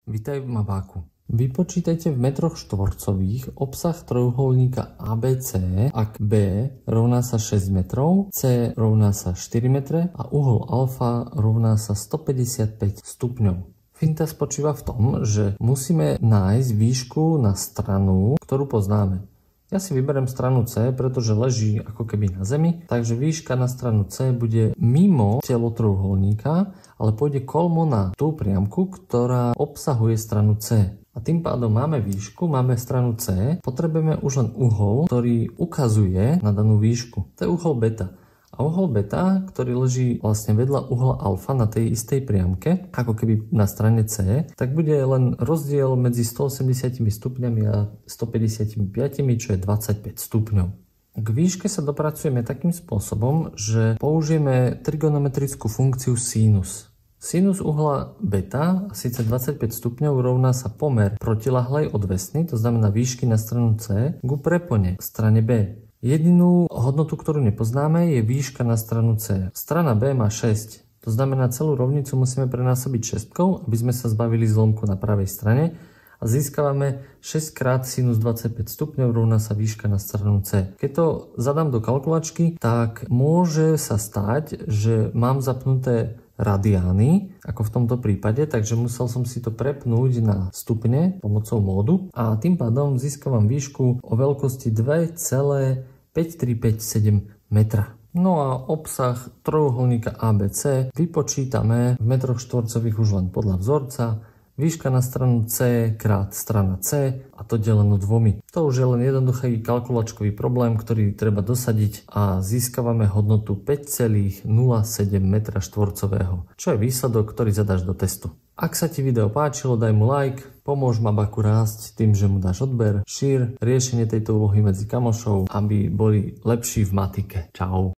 Vitaj v Mabáku. Vypočítajte v metroch štvorcových obsah trojuholníka ABC, ak B rovná sa 6 metrov, C rovná sa 4 metre a uhol alfa rovná sa 155 stupňov. Finta spočíva v tom, že musíme nájsť výšku na stranu, ktorú poznáme. Ja si vyberiem stranu C, pretože leží ako keby na zemi, takže výška na stranu C bude mimo telo trojuholníka, ale pôjde kolmo na tú priamku, ktorá obsahuje stranu C. A tým pádom máme výšku, máme stranu C, potrebujeme už len uhol, ktorý ukazuje na danú výšku. To je uhol beta. A uhol beta, ktorý leží vlastne vedľa uhla alfa na tej istej priamke, ako keby na strane C, tak bude len rozdiel medzi 180 stupňami a 155, čo je 25 stupňov. K výške sa dopracujeme takým spôsobom, že použijeme trigonometrickú funkciu sinus. Sinus uhla beta, síce 25 stupňov, rovná sa pomer protilahlej odvesny, to znamená výšky na stranu C, ku prepone v strane B. Jedinú hodnotu, ktorú nepoznáme, je výška na stranu C. Strana B má 6, to znamená celú rovnicu musíme prenásobiť 6, aby sme sa zbavili zlomku na pravej strane a získavame 6 krát sinus 25 stupňov rovná sa výška na stranu C. Keď to zadám do kalkulačky, tak môže sa stať, že mám zapnuté radiány, ako v tomto prípade, takže musel som si to prepnúť na stupne pomocou módu a tým pádom získavam výšku o veľkosti 2,5357 metra. No a obsah trojuholníka ABC vypočítame v metroch štvorcových už len podľa vzorca. Výška na stranu C krát strana C a to deleno 2. To už je len jednoduchý kalkulačkový problém, ktorý treba dosadiť a získavame hodnotu 5,07 metra štvorcového, čo je výsledok, ktorý zadáš do testu. Ak sa ti video páčilo, daj mu like, pomôž Mabáku rásť tým, že mu dáš odber, šír riešenie tejto úlohy medzi kamošov, aby boli lepší v matike. Čau.